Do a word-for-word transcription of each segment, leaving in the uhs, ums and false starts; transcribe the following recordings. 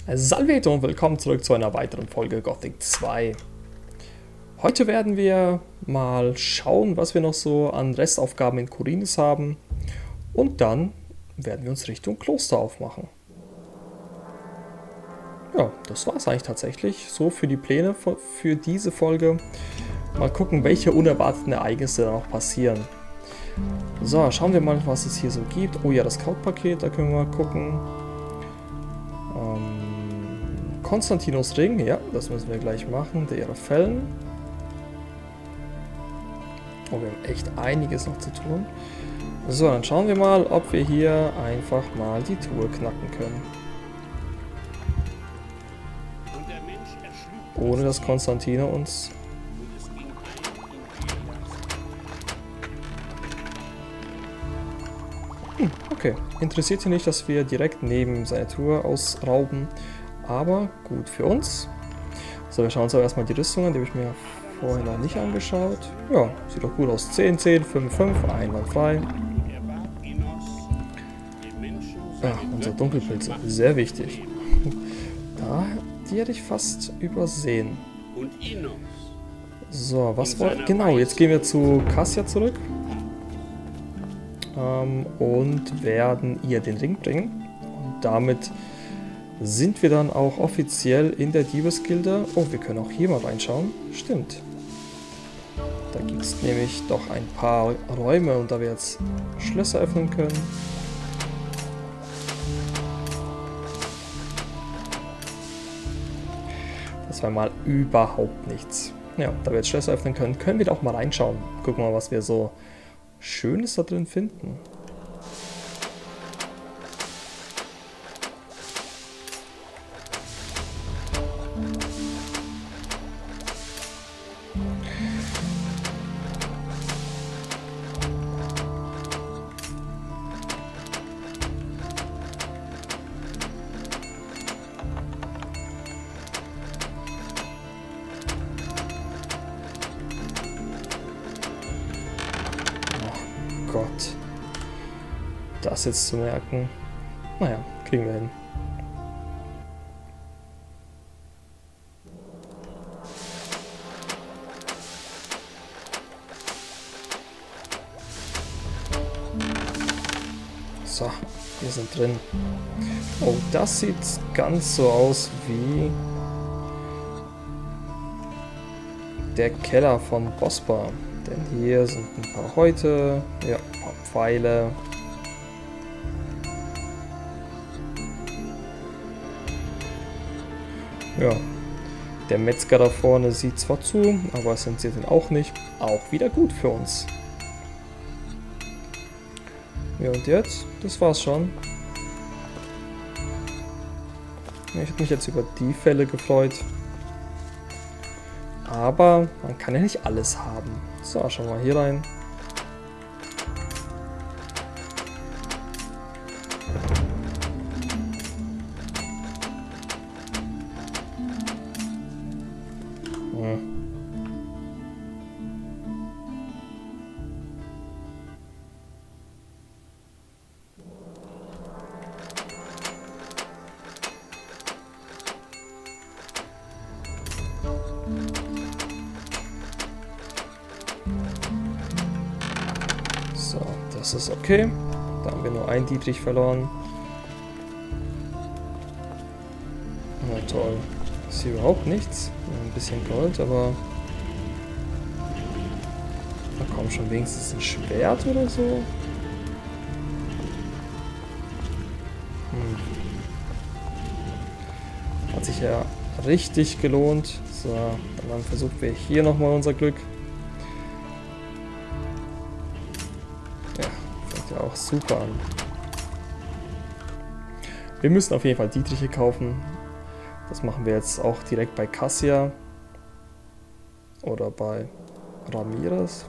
Salveto und willkommen zurück zu einer weiteren Folge Gothic zwei. Heute werden wir mal schauen, was wir noch so an Restaufgaben in Khorinis haben. Und dann werden wir uns Richtung Kloster aufmachen. Ja, das war es eigentlich tatsächlich so für die Pläne für diese Folge. Mal gucken, welche unerwarteten Ereignisse da noch passieren. So, schauen wir mal, was es hier so gibt. Oh ja, das Scout-Paket, da können wir mal gucken. Ähm, Konstantinos Ring, ja, das müssen wir gleich machen. Der ihre Fällen. Oh, wir haben echt einiges noch zu tun. So, dann schauen wir mal, ob wir hier einfach mal die Truhe knacken können. Ohne dass Konstantino uns... Hm, okay. Interessiert hier nicht, dass wir direkt neben seiner Truhe ausrauben. Aber gut für uns. So, wir schauen uns aber erstmal die Rüstung an. Die habe ich mir vorher noch nicht angeschaut. Ja, sieht doch gut aus. zehn, zehn, fünf, fünf, einwandfrei. Ja, unsere Dunkelpilze. Sehr wichtig. Da, die hätte ich fast übersehen. So, was war... Genau, jetzt gehen wir zu Cassia zurück. Ähm, und werden ihr den Ring bringen. Und damit sind wir dann auch offiziell in der Diebesgilde. Oh, wir können auch hier mal reinschauen. Stimmt. Da gibt es nämlich doch ein paar Räume, und da wir jetzt Schlösser öffnen können. Das war mal überhaupt nichts. Ja, da wir jetzt Schlösser öffnen können, können wir da auch mal reinschauen. Gucken wir mal, was wir so Schönes da drin finden. Gott, das jetzt zu merken, naja, kriegen wir hin. So, wir sind drin. Oh, das sieht ganz so aus wie der Keller von Bospa. Denn hier sind ein paar Häute, ja, ein paar Pfeile. Ja, der Metzger da vorne sieht zwar zu, aber sensiert ihn auch nicht. Auch wieder gut für uns. Ja, und jetzt? Das war's schon. Ja, ich hätte mich jetzt über die Fälle gefreut. Aber man kann ja nicht alles haben. So, schauen wir mal hier rein. Hm. So, das ist okay. Da haben wir nur einen Dietrich verloren. Na toll. Ist hier überhaupt nichts. Ein bisschen Gold, aber... Da kommt schon wenigstens ein Schwert oder so. Hm. Hat sich ja richtig gelohnt. So, dann versuchen wir hier nochmal unser Glück. Ja, auch super an. Wir müssen auf jeden Fall Dietriche kaufen. Das machen wir jetzt auch direkt bei Cassia. Oder bei Ramirez.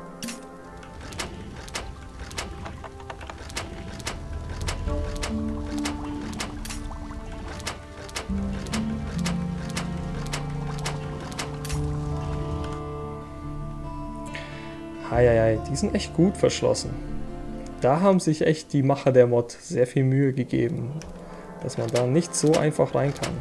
Heieiei, die sind echt gut verschlossen. Da haben sich echt die Macher der Mod sehr viel Mühe gegeben. dass man da nicht so einfach rein kann.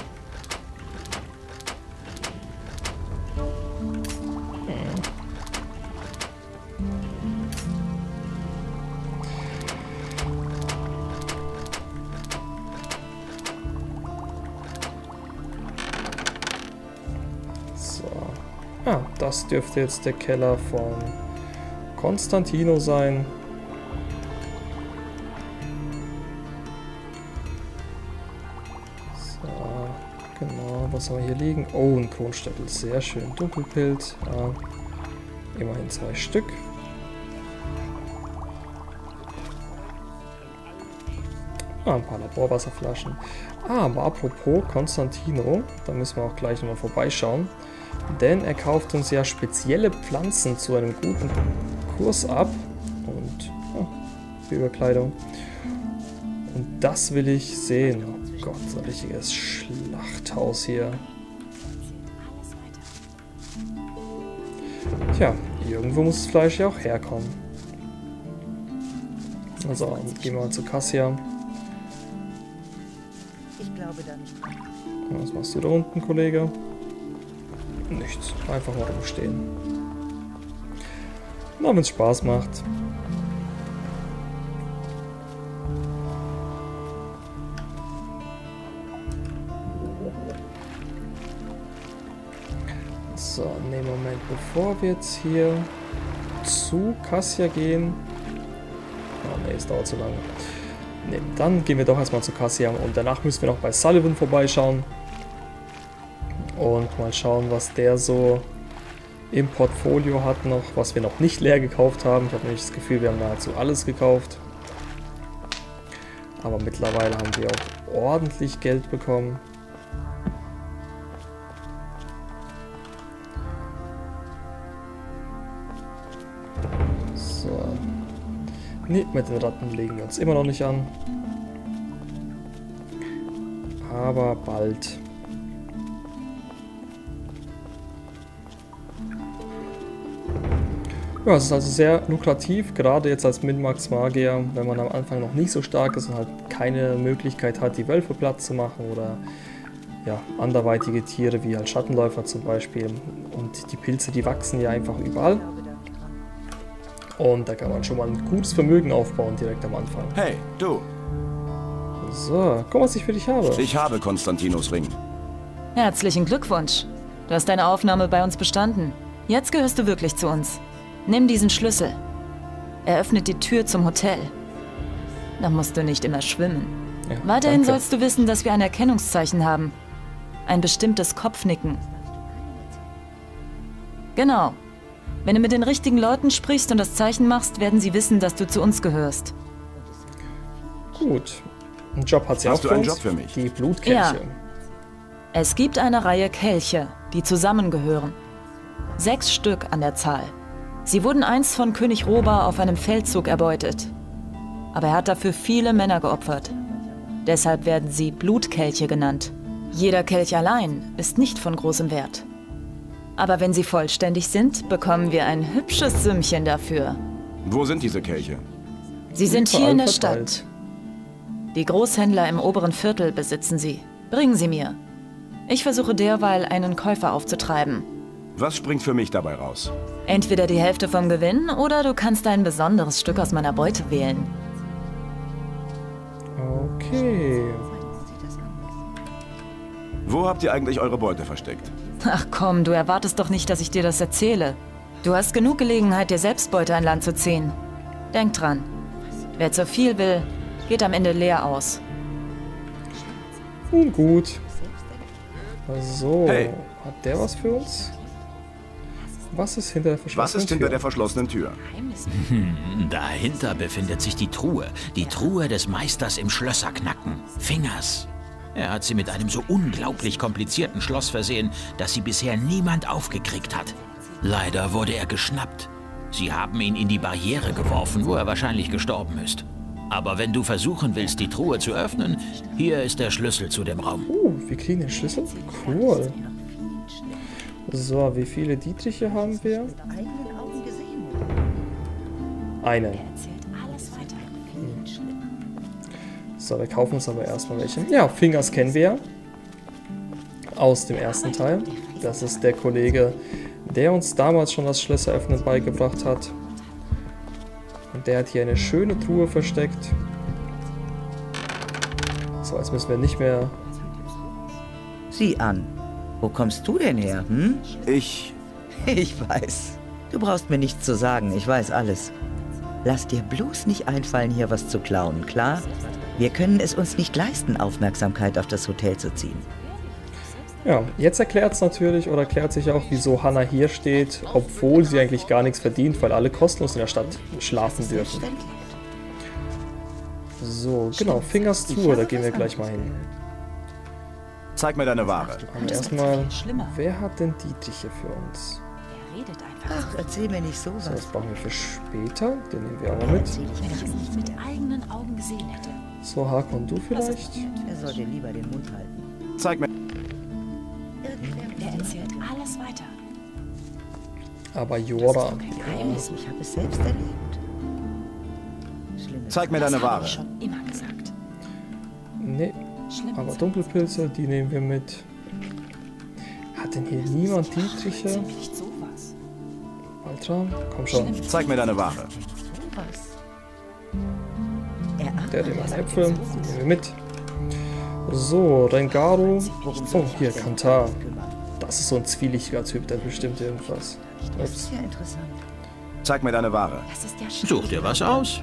Ah, das dürfte jetzt der Keller von Konstantino sein. So, genau, was haben wir hier liegen? Oh, ein Kronstöckel, sehr schön. Dunkelpilz, ja, immerhin zwei Stück. Ah, ein paar Laborwasserflaschen. Ah, aber apropos Konstantino, da müssen wir auch gleich nochmal vorbeischauen. Denn er kauft uns ja spezielle Pflanzen zu einem guten Kurs ab. Und oh, Überkleidung. Und das will ich sehen. Oh Gott, so ein richtiges Schlachthaus hier. Tja, irgendwo muss das Fleisch ja auch herkommen. Also, gehen wir mal zu Cassia. Ich glaube da nicht dran. Was machst du da unten, Kollege? Nichts. Einfach mal rumstehen. Na, wenn es Spaß macht. So, ne, Moment. Bevor wir jetzt hier zu Cassia gehen... Oh ne, es dauert zu lange. Ne, dann gehen wir doch erstmal zu Cassia und danach müssen wir noch bei Sullivan vorbeischauen. Und mal schauen, was der so im Portfolio hat noch, was wir noch nicht leer gekauft haben. Ich habe nämlich das Gefühl, wir haben nahezu alles gekauft. Aber mittlerweile haben wir auch ordentlich Geld bekommen. So. Ne, mit den Ratten legen wir uns immer noch nicht an. Aber bald. Ja, es ist also sehr lukrativ, gerade jetzt als Min-Max-Magier, wenn man am Anfang noch nicht so stark ist und halt keine Möglichkeit hat, die Wölfe platt zu machen oder ja, anderweitige Tiere wie halt Schattenläufer zum Beispiel. Und die Pilze, die wachsen ja einfach überall. Und da kann man schon mal ein gutes Vermögen aufbauen direkt am Anfang. Hey, du! So, guck, was ich für dich habe. Ich habe Konstantinos Ring. Herzlichen Glückwunsch. Du hast deine Aufnahme bei uns bestanden. Jetzt gehörst du wirklich zu uns. Nimm diesen Schlüssel. Er öffnet die Tür zum Hotel. Da musst du nicht immer schwimmen. Ja, Weiterhin danke. sollst du wissen, dass wir ein Erkennungszeichen haben. Ein bestimmtes Kopfnicken. Genau. Wenn du mit den richtigen Leuten sprichst und das Zeichen machst, werden sie wissen, dass du zu uns gehörst. Gut. Einen Job hat sie Hast auch du für einen uns. Job für mich? Die Blutkelche. Ja. Es gibt eine Reihe Kelche, die zusammengehören. Sechs Stück an der Zahl. Sie wurden einst von König Roba auf einem Feldzug erbeutet. Aber er hat dafür viele Männer geopfert. Deshalb werden sie Blutkelche genannt. Jeder Kelch allein ist nicht von großem Wert. Aber wenn sie vollständig sind, bekommen wir ein hübsches Sümmchen dafür. Wo sind diese Kelche? Sie sind Überall hier in der verteilt. Stadt. Die Großhändler im oberen Viertel besitzen sie. Bringen sie mir. Ich versuche derweil, einen Käufer aufzutreiben. Was springt für mich dabei raus? Entweder die Hälfte vom Gewinn oder du kannst ein besonderes Stück aus meiner Beute wählen. Okay. Wo habt ihr eigentlich eure Beute versteckt? Ach komm, du erwartest doch nicht, dass ich dir das erzähle. Du hast genug Gelegenheit, dir selbst Beute an Land zu ziehen. Denk dran, wer zu viel will, geht am Ende leer aus. Nun gut. So, Hey. hat der was für uns? Was ist hinter der verschlossenen Was ist hinter Tür? der verschlossenen Tür? Dahinter befindet sich die Truhe. Die Truhe des Meisters im Schlösserknacken. Fingers. Er hat sie mit einem so unglaublich komplizierten Schloss versehen, dass sie bisher niemand aufgekriegt hat. Leider wurde er geschnappt. Sie haben ihn in die Barriere geworfen, wo er wahrscheinlich gestorben ist. Aber wenn du versuchen willst, die Truhe zu öffnen, hier ist der Schlüssel zu dem Raum. Uh, wir kriegen den Schlüssel? Cool. So, wie viele Dietriche haben wir? Einen. So, wir kaufen uns aber erstmal welche. Ja, Fingers kennen wir ja. Aus dem ersten Teil. Das ist der Kollege, der uns damals schon das Schlösseröffnen beigebracht hat. Und der hat hier eine schöne Truhe versteckt. So, jetzt müssen wir nicht mehr... Sieh an. Wo kommst du denn her, hm? Ich... Ich weiß. Du brauchst mir nichts zu sagen, ich weiß alles. Lass dir bloß nicht einfallen, hier was zu klauen, klar? Wir können es uns nicht leisten, Aufmerksamkeit auf das Hotel zu ziehen. Ja, jetzt erklärt es natürlich, oder erklärt sich auch, wieso Hannah hier steht, obwohl sie eigentlich gar nichts verdient, weil alle kostenlos in der Stadt schlafen dürfen. So, genau, Fingers Tour, da gehen wir gleich mal hin. Zeig mir deine Ware. Aber erstmal, wer hat denn Dietrich hier für uns? Ach, erzähl mir nicht sowas. So, das brauchen wir für später, den nehmen wir auch mal mit. Wenn ich es nicht mit eigenen Augen gesehen hätte. So, Hakon, du vielleicht? Er soll dir lieber den Mund halten. Zeig mir... Er erzählt alles weiter. Aber Jora. Geheimnis, ich habe es selbst erlebt. Schlimmes. Zeig mir Das deine habe Ware. ich schon immer gesagt. Nee, Schlimm. aber Dunkelpilze, die nehmen wir mit. Hat denn hier niemand Dietriche? Nicht sowas. Alter, komm schon. Zeig mir deine Ware. Sowas. Er Der hat ahnt, immer was er Äpfel, tut. nehmen wir mit. So, Rengaru. Oh, hier, Kantar. Das ist so ein zwielichtiger Typ, der hat bestimmt irgendwas. Das Ups. ist ja interessant. Zeig mir deine Ware. Das ist ja Such dir was aus.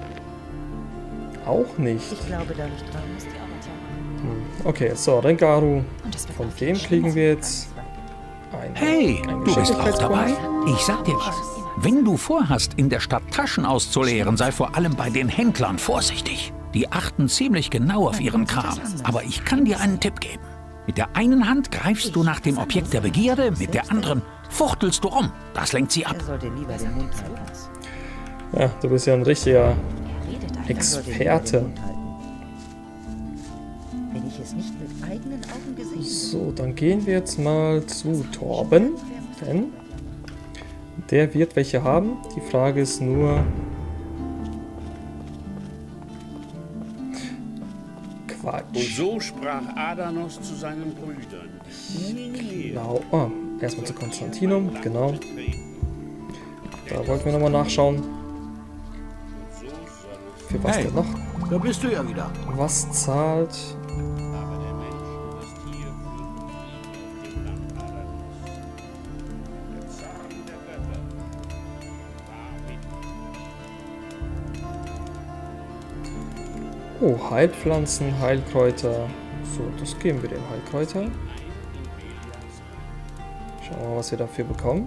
Auch nicht. Ich glaube da nicht dran. Hm. Okay, so, Rengaru. Und es wird Von noch viel dem schlimmer. kriegen wir jetzt ein, Hey, ein du bist auch dabei? Geschicklichkeitspunkt. Ich sag dir was. Wenn du vorhast, in der Stadt Taschen auszuleeren, sei vor allem bei den Händlern vorsichtig. Die achten ziemlich genau auf ihren Kram. Aber ich kann dir einen Tipp geben. Mit der einen Hand greifst du nach dem Objekt der Begierde, mit der anderen fuchtelst du rum. Das lenkt sie ab. Er sollte lieber den Mund halten. Ja, du bist ja ein richtiger Er redet einfach. Er sollte lieber Experte. den Mund halten. Wenn ich es nicht mit eigenen Augen gesehen hätte. So, dann gehen wir jetzt mal zu Torben. Denn der wird welche haben. Die Frage ist nur... Quatsch. Und so sprach Adanos zu seinen Brüdern. Genau. Ah, erstmal zu Konstantinum, genau. Da wollten wir nochmal nachschauen. Für was Hey. der noch Da bist du ja wieder. was zahlt. Aber der Mensch und das Tier führten Frieden auf dem Land Adanos. Der Zorn der Götter war mit Oh, Heilpflanzen, Heilkräuter. So, das geben wir den Heilkräuter. Schauen wir mal, was wir dafür bekommen.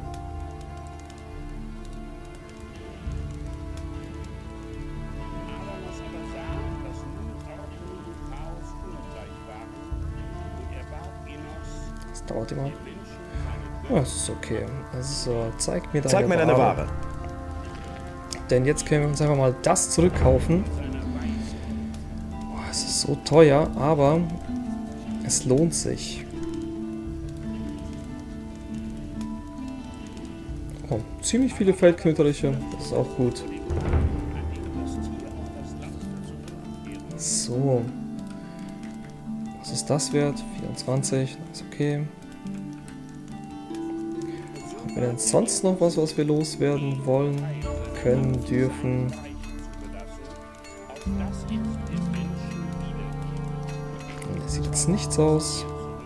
Adanos aber sah, dass nun Ordnung und Chaos ungleich waren. Und er bat Enos, Das dauert immer. Menschen seine Ja, das ist okay. Also, zeig mir deine Zeig mir deine Ware. Denn jetzt können wir uns einfach mal das zurückkaufen. Boah, es ist so teuer, aber es lohnt sich. Oh, ziemlich viele Feldknöterliche, das ist auch gut. So. Was ist das wert? vierundzwanzig, das ist okay. Haben wir denn sonst noch was, was wir loswerden wollen, können, dürfen? Da sieht jetzt nichts aus.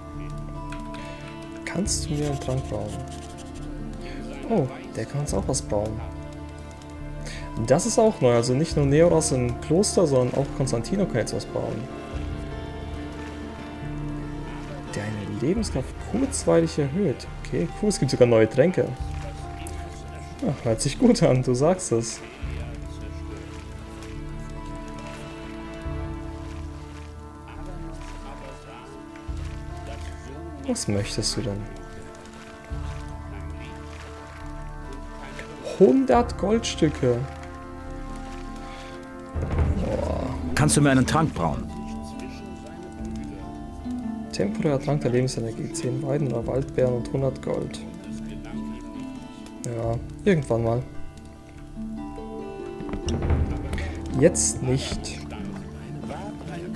Kannst du mir einen Trank bauen? Oh, der kann uns auch was bauen. Das ist auch neu, also nicht nur Neoras im Kloster, sondern auch Konstantino kann jetzt was bauen. Der eine Lebenskraft kurzweilig erhöht. Okay, cool, es gibt sogar neue Tränke. Ja, hört sich gut an, du sagst es. Was möchtest du denn? hundert Goldstücke. Kannst du mir einen Trank brauen? Temporärer Trank der Lebensenergie. zehn Weiden oder Waldbeeren und hundert Gold. Ja, irgendwann mal. Jetzt nicht.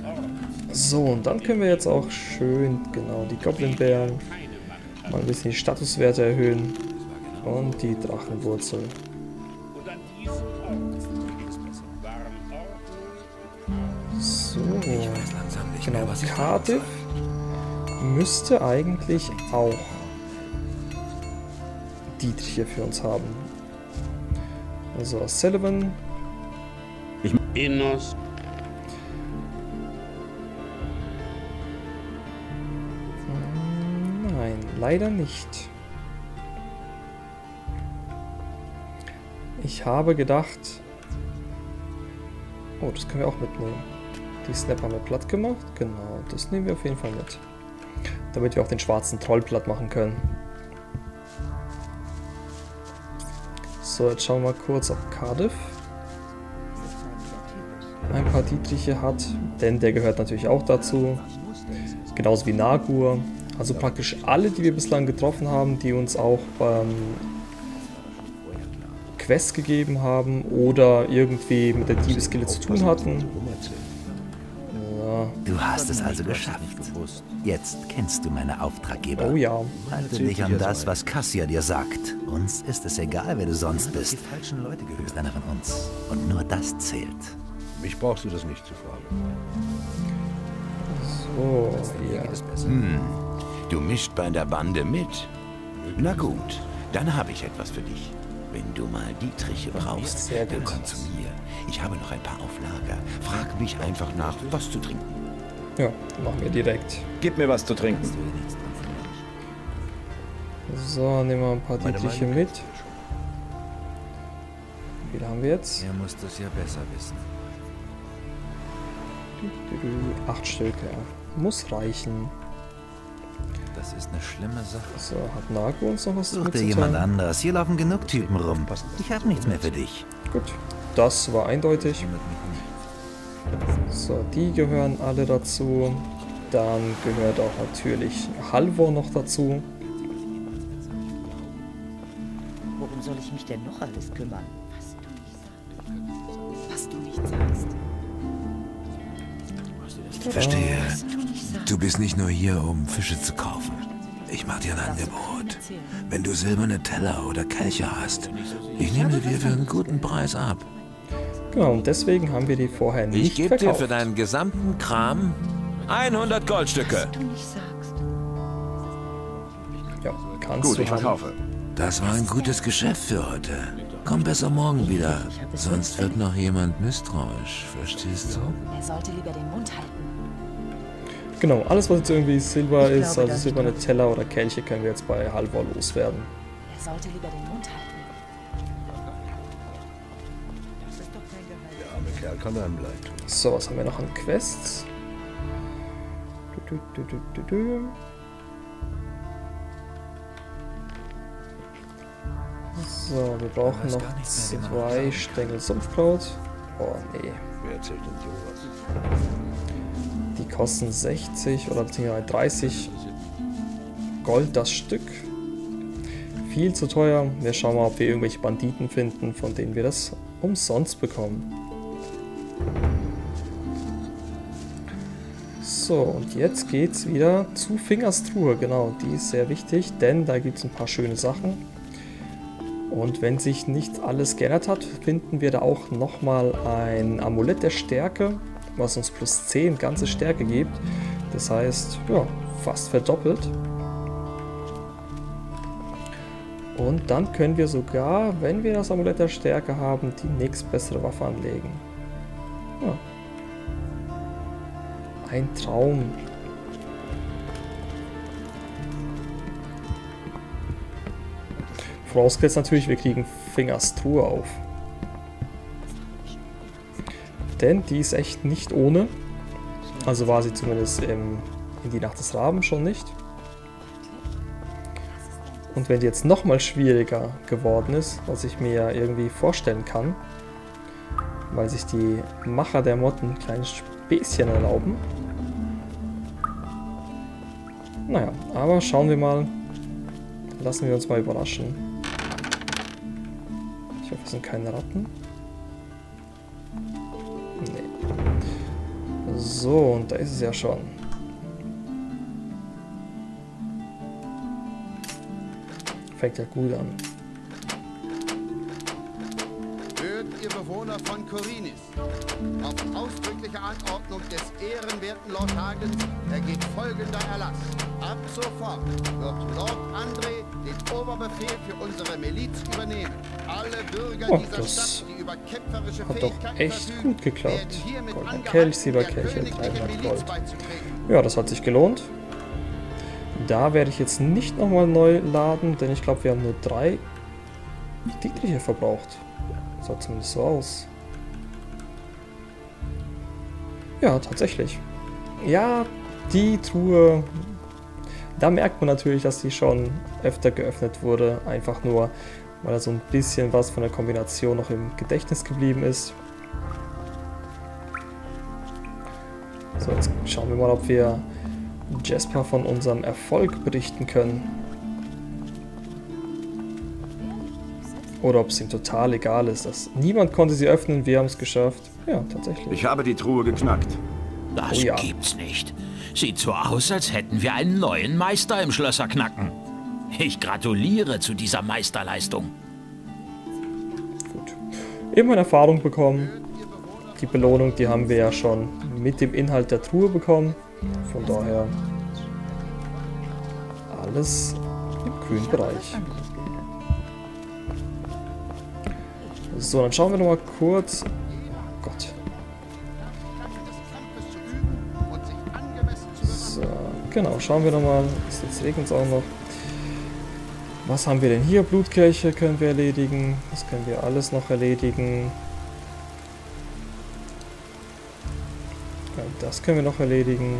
So, und dann können wir jetzt auch schön, genau, die Goblin-Bären mal ein bisschen die Statuswerte erhöhen und die Drachenwurzel. Und an diesem Ort waren Ordnung. So, genau, Cardiff müsste eigentlich auch Dietrich hier für uns haben. Also Sullivan. Innos. Nein, leider nicht. Ich habe gedacht... Oh, das können wir auch mitnehmen. Die Snap haben wir platt gemacht. Genau, das nehmen wir auf jeden Fall mit. Damit wir auch den schwarzen Troll platt machen können. So, jetzt schauen wir mal kurz, ob Cardiff ein paar Dietriche hat, denn der gehört natürlich auch dazu. Genauso wie Nagur. Also praktisch alle, die wir bislang getroffen haben, die uns auch ähm, Quests gegeben haben oder irgendwie mit der Diebesgilde zu tun hatten. Ja. Du hast es also geschafft. Jetzt kennst du meine Auftraggeber. Oh ja. Halte dich an das, was Cassia dir sagt. Uns ist es egal, wer du sonst bist. Du bist einer von uns. Und nur das zählt. Mich brauchst du das nicht zu fragen. So, ja. Hm, du mischt bei der Bande mit? Na gut, dann habe ich etwas für dich. Wenn du mal Dietriche brauchst, Sehr dann gut. komm zu mir. Ich habe noch ein paar auf Lager. Frag mich einfach nach, was zu trinken. Ja, machen wir direkt. Gib mir was zu trinken. So, nehmen wir ein paar Meine Dietriche Meinung mit. Wie viele haben wir jetzt? Er muss das ja besser wissen. Acht Stück, ja. Muss reichen. Das ist eine schlimme Sache. So, hat Nago uns noch was Such dir jemand mitzuteilen? anders. Hier laufen genug Typen rum. Ich habe nichts mehr für dich. Gut, das war eindeutig. So, die gehören alle dazu. Dann gehört auch natürlich Halvor noch dazu. Worum soll ich mich denn noch alles kümmern? Was du nicht sagst. Verstehe. Was du nicht sagst. Du bist nicht nur hier, um Fische zu kaufen. Ich mach dir ein Angebot. Wenn du silberne Teller oder Kelche hast, ich nehme sie dir für einen guten Preis ab. Genau, und deswegen haben wir die vorher nicht Ich gebe dir verkauft. für deinen gesamten Kram hundert Goldstücke. Was du nicht sagst. Ja, kannst Gut, du ich haben. verkaufe. Das war ein gutes Geschäft für heute. Komm besser morgen wieder, sonst wird noch jemand misstrauisch, verstehst du? Er sollte lieber den Mund halten. Genau, alles was jetzt irgendwie Silber Ich ist, glaube, also dass silberne du- Teller oder Kelche, können wir jetzt bei Halvor loswerden. Er sollte lieber den Mund halten. Der arme Kerl kann einem leid tun. So, was haben wir noch an Quests? Du, du, du, du, du, du. So, wir brauchen weiß noch gar nicht mehr genau, zwei was Stängel Sumpfkraut. Oh nee, Wer erzählt denn sowas? die kosten sechzig oder beziehungsweise dreißig Gold das Stück. Viel zu teuer. Wir schauen mal, ob wir irgendwelche Banditen finden, von denen wir das umsonst bekommen. So, und jetzt geht's wieder zu Fingers Truhe. Genau, die ist sehr wichtig, denn da gibt es ein paar schöne Sachen. Und wenn sich nicht alles geändert hat, finden wir da auch nochmal ein Amulett der Stärke, was uns plus zehn ganze Stärke gibt. Das heißt, ja, fast verdoppelt. Und dann können wir sogar, wenn wir das Amulett der Stärke haben, die nächstbessere Waffe anlegen. Ja. Ein Traum. Vorausgesetzt natürlich, wir kriegen Fingers Truhe auf. Denn die ist echt nicht ohne. Also war sie zumindest im, in die Nacht des Raben schon nicht. Und wenn die jetzt nochmal schwieriger geworden ist, was ich mir ja irgendwie vorstellen kann, weil sich die Macher der Mod ein kleines Späßchen erlauben. Naja, aber schauen wir mal. Lassen wir uns mal überraschen. Ich hoffe, es sind keine Ratten. Nee. So, und da ist es ja schon. Fängt ja gut an. Hört ihr Bewohner von Khorinis. Auf ausdrückliche Anordnung des ehrenwerten Lord Hagens ergeht folgender Erlass. Ab sofort wird Lord André den Oberbefehl für unsere Miliz übernehmen. Alle Bürger Oh, dieser Stadt, die über kämpferische hat doch Fähigkeiten echt verfügen, gut geklappt. werden hiermit Goldener angehalten, Kelch, Silberkelch, der königlichen dreihundert Miliz Gold. beizutreten. Ja, das hat sich gelohnt. Da werde ich jetzt nicht nochmal neu laden, denn ich glaube, wir haben nur drei Dietriche verbraucht. Sah zumindest so aus. Ja, tatsächlich. Ja, die Truhe, da merkt man natürlich, dass die schon öfter geöffnet wurde. Einfach nur, weil da so ein bisschen was von der Kombination noch im Gedächtnis geblieben ist. So, jetzt schauen wir mal, ob wir Jasper von unserem Erfolg berichten können. Oder ob es ihm total egal ist. Dass niemand konnte sie öffnen, wir haben es geschafft. Ja, tatsächlich. Ich habe die Truhe geknackt. Das Oh ja. gibt's nicht. Sieht so aus, als hätten wir einen neuen Meister im Schlösserknacken. Ich gratuliere zu dieser Meisterleistung. Gut. Immerhin Erfahrung bekommen. Die Belohnung, die haben wir ja schon mit dem Inhalt der Truhe bekommen. Von daher alles im grünen Bereich. So, dann schauen wir noch mal kurz. Oh Gott. So, genau, schauen wir noch mal. Jetzt regnet es auch noch. Was haben wir denn hier? Blutkelche können wir erledigen. Das können wir alles noch erledigen. Ja, das können wir noch erledigen.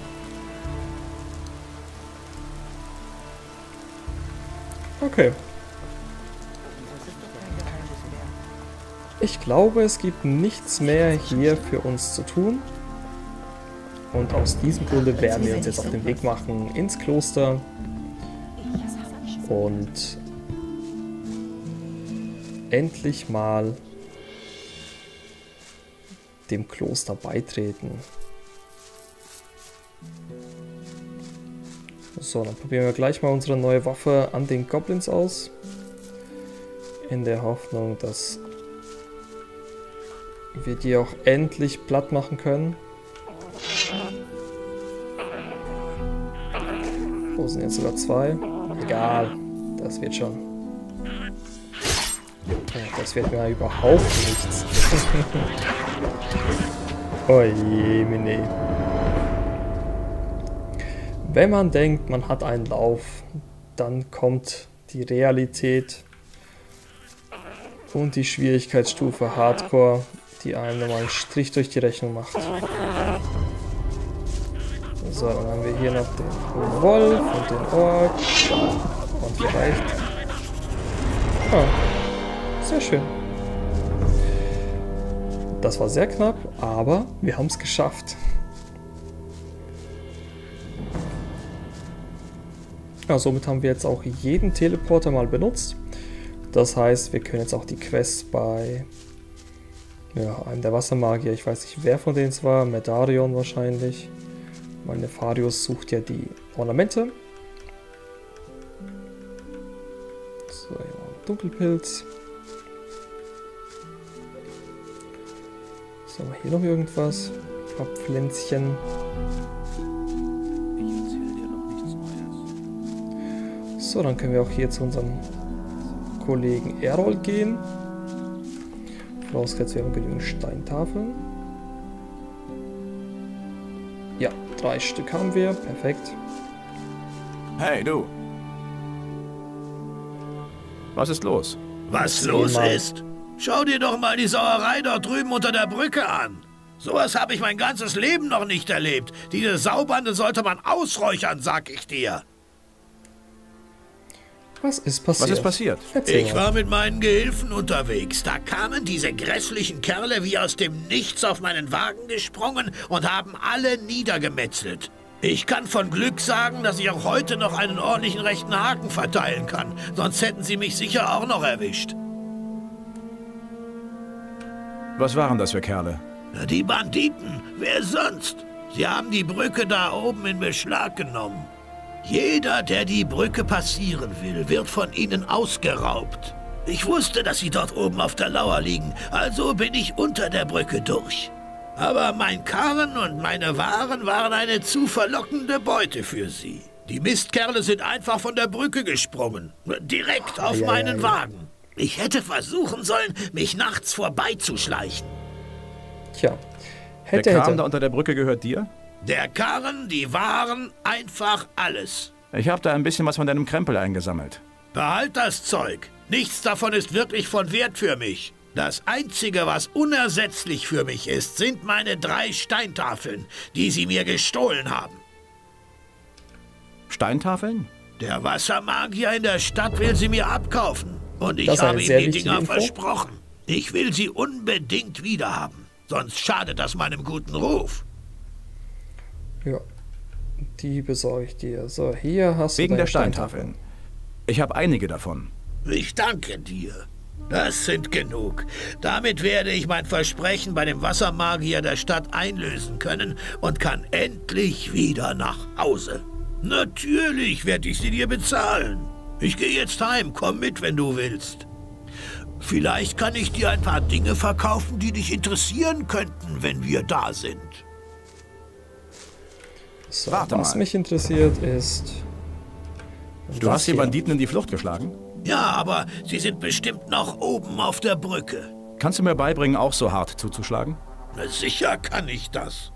Okay. Ich glaube, es gibt nichts mehr hier für uns zu tun. Und aus diesem Grunde werden wir uns jetzt auf den Weg machen ins Kloster. Und endlich mal dem Kloster beitreten. So, dann probieren wir gleich mal unsere neue Waffe an den Goblins aus. In der Hoffnung, dass wir die auch endlich platt machen können. Wo sind jetzt sogar zwei? Egal, das wird schon. Das wird mir überhaupt nichts. Oje, mine. Wenn man denkt, man hat einen Lauf, dann kommt die Realität und die Schwierigkeitsstufe Hardcore, die einem nochmal einen Strich durch die Rechnung macht. So, dann haben wir hier noch den Wolf und den Ork. Und vielleicht... Ah, sehr schön. Das war sehr knapp, aber wir haben es geschafft. Ja, somit haben wir jetzt auch jeden Teleporter mal benutzt. Das heißt, wir können jetzt auch die Quests bei ja, einem der Wassermagier, ich weiß nicht wer von denen es war, Medarion wahrscheinlich. Mein Nefarius sucht ja die Ornamente. So, hier noch ein Dunkelpilz. So, hier noch irgendwas. Ein paar Pflänzchen. So, dann können wir auch hier zu unserem Kollegen Errol gehen. Vorausgesetzt, wir haben genügend Steintafeln. Ja, drei Stück haben wir. Perfekt. Hey, du. Was ist los? Was los ist? Schau dir doch mal die Sauerei dort drüben unter der Brücke an. Sowas habe ich mein ganzes Leben noch nicht erlebt. Diese Saubande sollte man ausräuchern, sag ich dir. Was ist passiert? Was ist passiert? Erzähl Ich mal. war mit meinen Gehilfen unterwegs. Da kamen diese grässlichen Kerle wie aus dem Nichts auf meinen Wagen gesprungen und haben alle niedergemetzelt. Ich kann von Glück sagen, dass ich auch heute noch einen ordentlichen rechten Haken verteilen kann. Sonst hätten sie mich sicher auch noch erwischt. Was waren das für Kerle? Die Banditen, wer sonst? Sie haben die Brücke da oben in Beschlag genommen. Jeder, der die Brücke passieren will, wird von ihnen ausgeraubt. Ich wusste, dass sie dort oben auf der Lauer liegen, also bin ich unter der Brücke durch. Aber mein Karren und meine Waren waren eine zu verlockende Beute für sie. Die Mistkerle sind einfach von der Brücke gesprungen, direkt auf ja, meinen ja, ja. Wagen. Ich hätte versuchen sollen, mich nachts vorbeizuschleichen. Tja, hätte, Der Kram hätte. da unter der Brücke gehört dir? Der Karren, die Waren, einfach alles. Ich habe da ein bisschen was von deinem Krempel eingesammelt. Behalt das Zeug. Nichts davon ist wirklich von Wert für mich. Das Einzige, was unersetzlich für mich ist, sind meine drei Steintafeln, die sie mir gestohlen haben. Steintafeln? Der Wassermagier in der Stadt will sie mir abkaufen. Und ich Das ist eine habe sehr ihm die wichtige Dinger Info. versprochen. Ich will sie unbedingt wiederhaben. Sonst schadet das meinem guten Ruf. Ja, die besorge ich dir. So, hier hast du Wegen deine der Steintafeln. Ich habe einige davon. Ich danke dir. Das sind genug. Damit werde ich mein Versprechen bei dem Wassermagier der Stadt einlösen können und kann endlich wieder nach Hause. Natürlich werde ich sie dir bezahlen. Ich gehe jetzt heim. Komm mit, wenn du willst. Vielleicht kann ich dir ein paar Dinge verkaufen, die dich interessieren könnten, wenn wir da sind. So, Warte was mal. mich interessiert ist... Du das hast die hier. Banditen in die Flucht geschlagen? Ja, aber sie sind bestimmt noch oben auf der Brücke. Kannst du mir beibringen, auch so hart zuzuschlagen? Na, sicher kann ich das.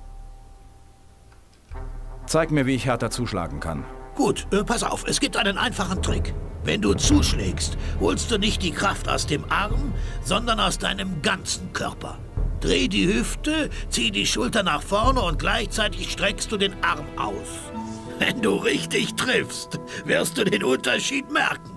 Zeig mir, wie ich härter zuschlagen kann. Gut, äh, pass auf, es gibt einen einfachen Trick. Wenn du zuschlägst, holst du nicht die Kraft aus dem Arm, sondern aus deinem ganzen Körper. Dreh die Hüfte, zieh die Schulter nach vorne und gleichzeitig streckst du den Arm aus. Wenn du richtig triffst, wirst du den Unterschied merken.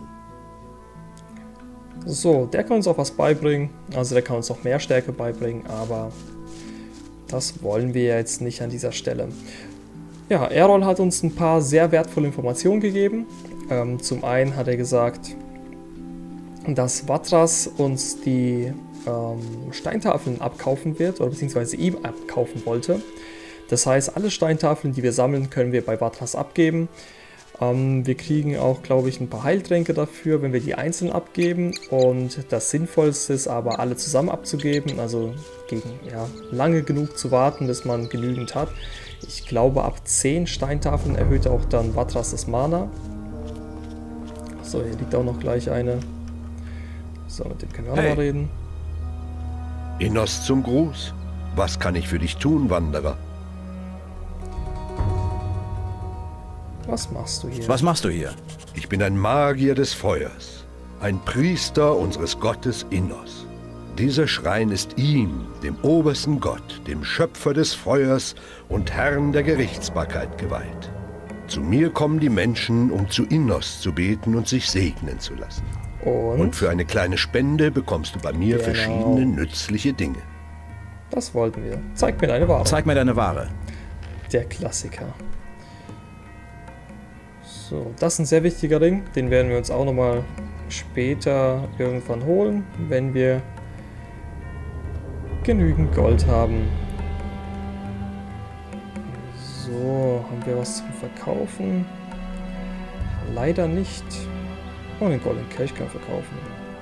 So, der kann uns auch was beibringen. Also der kann uns noch mehr Stärke beibringen, aber das wollen wir jetzt nicht an dieser Stelle. Ja, Errol hat uns ein paar sehr wertvolle Informationen gegeben. Ähm, zum einen hat er gesagt, dass Vatras uns die ähm, Steintafeln abkaufen wird, oder beziehungsweise ihm abkaufen wollte. Das heißt, alle Steintafeln, die wir sammeln, können wir bei Vatras abgeben. Ähm, wir kriegen auch, glaube ich, ein paar Heiltränke dafür, wenn wir die einzeln abgeben. Und das Sinnvollste ist aber, alle zusammen abzugeben, also gegen ja, lange genug zu warten, bis man genügend hat. Ich glaube, ab zehn Steintafeln erhöht auch dann Vatras das Mana. So, hier liegt auch noch gleich eine. So, mit dem können wir auch Hey. noch mal reden. Innos zum Gruß. Was kann ich für dich tun, Wanderer? Was machst du hier? Was machst du hier? Ich bin ein Magier des Feuers, ein Priester unseres Gottes Innos. Dieser Schrein ist ihm, dem obersten Gott, dem Schöpfer des Feuers und Herrn der Gerichtsbarkeit geweiht. Zu mir kommen die Menschen, um zu Innos zu beten und sich segnen zu lassen. Und, Und für eine kleine Spende bekommst du bei mir Genau. verschiedene nützliche Dinge. das wollten wir. Zeig mir deine Ware. Zeig mir deine Ware. Der Klassiker. So, das ist ein sehr wichtiger Ring. Den werden wir uns auch nochmal später irgendwann holen, wenn wir genügend Gold haben. So, haben wir was zum Verkaufen? Leider nicht. Oh, den goldenen Kelch können wir verkaufen.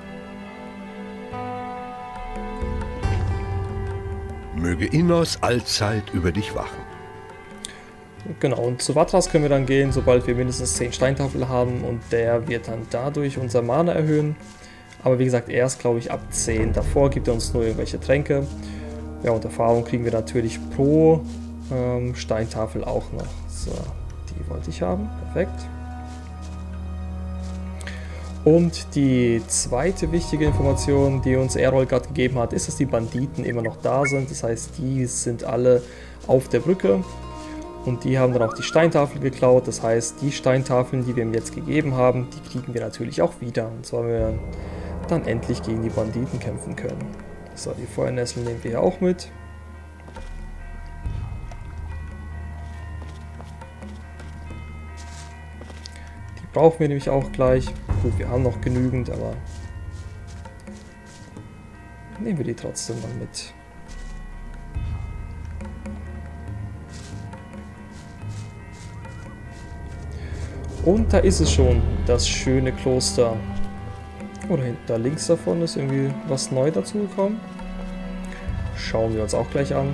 Möge Innos allzeit über dich wachen. Genau, und zu Vatras können wir dann gehen, sobald wir mindestens zehn Steintafeln haben, und der wird dann dadurch unser Mana erhöhen. Aber wie gesagt, erst glaube ich ab zehn. Davor gibt er uns nur irgendwelche Tränke. Ja, und Erfahrung kriegen wir natürlich pro ähm, Steintafel auch noch. So, die wollte ich haben. Perfekt. Und die zweite wichtige Information, die uns Errol gerade gegeben hat, ist, dass die Banditen immer noch da sind. Das heißt, die sind alle auf der Brücke. Und die haben dann auch die Steintafel geklaut. Das heißt, die Steintafeln, die wir ihm jetzt gegeben haben, die kriegen wir natürlich auch wieder. Und zwar, wenn wir dann endlich gegen die Banditen kämpfen können. So, die Feuernessel nehmen wir hier auch mit. Die brauchen wir nämlich auch gleich. Gut, wir haben noch genügend, aber nehmen wir die trotzdem mal mit. Und da ist es schon, das schöne Kloster. Oder da links davon ist irgendwie was neu dazugekommen. Schauen wir uns auch gleich an.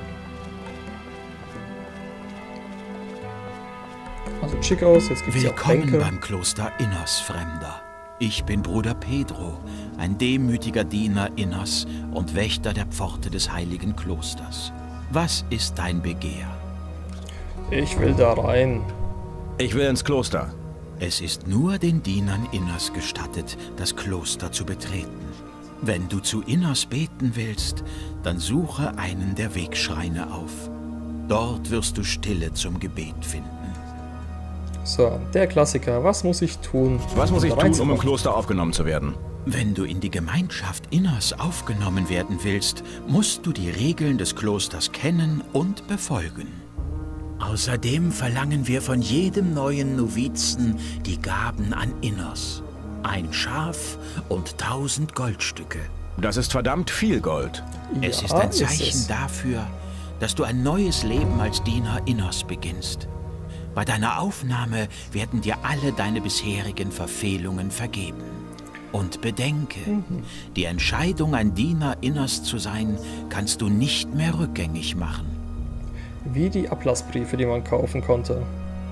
Also schick aus, jetzt gibt es ja auch Bänke. Willkommen beim Kloster Innos, Fremder. Ich bin Bruder Pedro, ein demütiger Diener Innos und Wächter der Pforte des heiligen Klosters. Was ist dein Begehr? Ich will da rein. Ich will ins Kloster. Es ist nur den Dienern Innos gestattet, das Kloster zu betreten. Wenn du zu Innos beten willst, dann suche einen der Wegschreine auf. Dort wirst du Stille zum Gebet finden. So, der Klassiker. Was muss ich tun? Was muss ich da tun, um im Kloster aufgenommen zu werden? Wenn du in die Gemeinschaft Innos aufgenommen werden willst, musst du die Regeln des Klosters kennen und befolgen. Außerdem verlangen wir von jedem neuen Novizen die Gaben an Innos. Ein Schaf und tausend Goldstücke. Das ist verdammt viel Gold. Es Ja, ist ein ist Zeichen es. dafür, dass du ein neues Leben als Diener Innos beginnst. Bei deiner Aufnahme werden dir alle deine bisherigen Verfehlungen vergeben. Und bedenke, Mhm. die Entscheidung, ein Diener Innos zu sein, kannst du nicht mehr rückgängig machen. Wie die Ablassbriefe, die man kaufen konnte.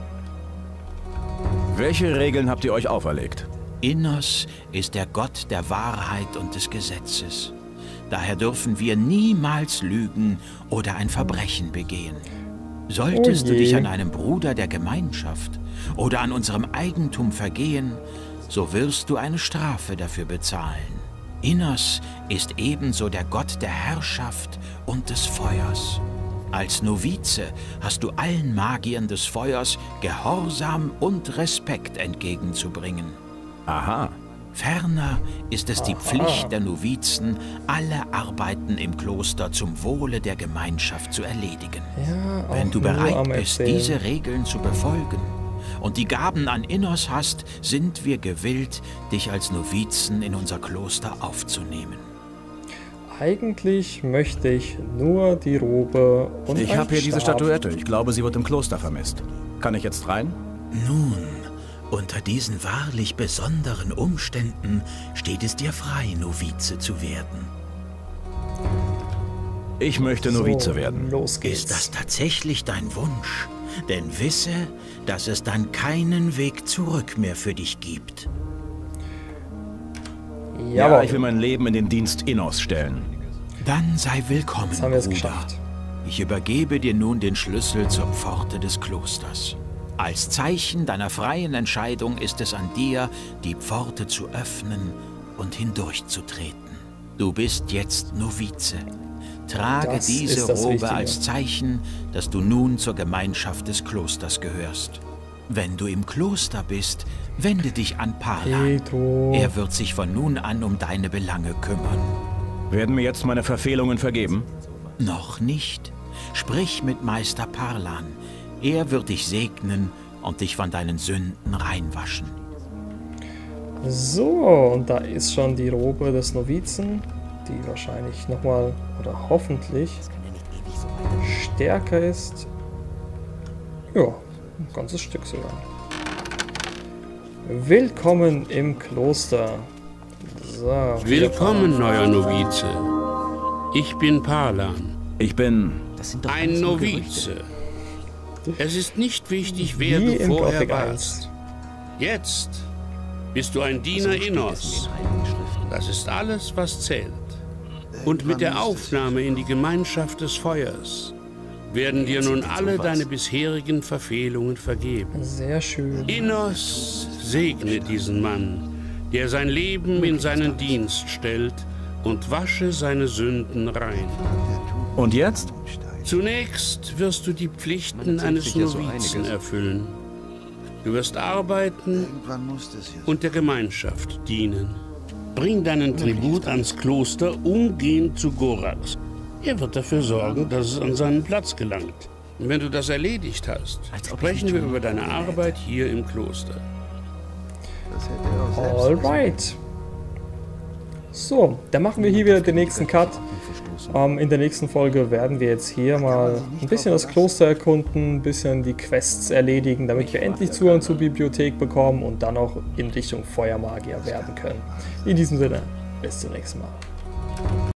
Welche Regeln habt ihr euch auferlegt? Innos ist der Gott der Wahrheit und des Gesetzes. Daher dürfen wir niemals lügen oder ein Verbrechen begehen. Solltest Oh du je. dich an einem Bruder der Gemeinschaft oder an unserem Eigentum vergehen, so wirst du eine Strafe dafür bezahlen. Innos ist ebenso der Gott der Herrschaft und des Feuers. Als Novize hast du allen Magiern des Feuers Gehorsam und Respekt entgegenzubringen. Aha. Ferner ist es die Aha. Pflicht der Novizen, alle Arbeiten im Kloster zum Wohle der Gemeinschaft zu erledigen. Ja, auch Wenn du nur bereit am bist, Erzählen. diese Regeln zu befolgen und die Gaben an Innos hast, sind wir gewillt, dich als Novizen in unser Kloster aufzunehmen. Eigentlich möchte ich nur die Robe und Ich einen habe hier diese Stab. Statuette. Ich glaube, sie wird im Kloster vermisst. Kann ich jetzt rein? Nun, unter diesen wahrlich besonderen Umständen steht es dir frei, Novize zu werden. Ich möchte Novize So, werden. Los geht's. Ist das tatsächlich dein Wunsch? Denn wisse, dass es dann keinen Weg zurück mehr für dich gibt. Ja, Jawohl. ich will mein Leben in den Dienst Innos stellen. Dann sei willkommen, Jetzt haben wir es Bruder. geschafft. Ich übergebe dir nun den Schlüssel zur Pforte des Klosters. Als Zeichen deiner freien Entscheidung ist es an dir, die Pforte zu öffnen und hindurchzutreten. Du bist jetzt Novize. Trage Das diese ist das Robe Wichtige. als Zeichen, dass du nun zur Gemeinschaft des Klosters gehörst. Wenn du im Kloster bist, wende dich an Parlan. Pedro. Er wird sich von nun an um deine Belange kümmern. Werden mir jetzt meine Verfehlungen vergeben? Noch nicht. Sprich mit Meister Parlan. Er wird dich segnen und dich von deinen Sünden reinwaschen. So, und da ist schon die Robe des Novizen, die wahrscheinlich nochmal oder hoffentlich stärker ist. Ja, ein ganzes Stück sogar. Willkommen im Kloster. So, Willkommen, neuer Novize. Ich bin Parlan. Ich bin... Ein Novize. Es ist nicht wichtig, wer Wie du in vorher Gothic warst. Jetzt bist du ein Diener Innos. Das ist alles, was zählt. Und mit der Aufnahme in die Gemeinschaft des Feuers werden dir nun alle deine bisherigen Verfehlungen vergeben. Sehr schön. Innos segne diesen Mann, der sein Leben in seinen Dienst stellt, und wasche seine Sünden rein. Und jetzt? Zunächst wirst du die Pflichten eines Novizen erfüllen. Du wirst arbeiten und der Gemeinschaft dienen. Bring deinen Tribut ans Kloster umgehend zu Gorax. Er wird dafür sorgen, dass es an seinen Platz gelangt. Und wenn du das erledigt hast, sprechen wir über deine Arbeit hier im Kloster. Alright. So, dann machen wir hier wieder den nächsten Cut. Ähm, in der nächsten Folge werden wir jetzt hier mal ein bisschen das Kloster erkunden, ein bisschen die Quests erledigen, damit wir endlich Zugang zur Bibliothek bekommen und dann auch in Richtung Feuermagier werden können. In diesem Sinne, bis zum nächsten Mal.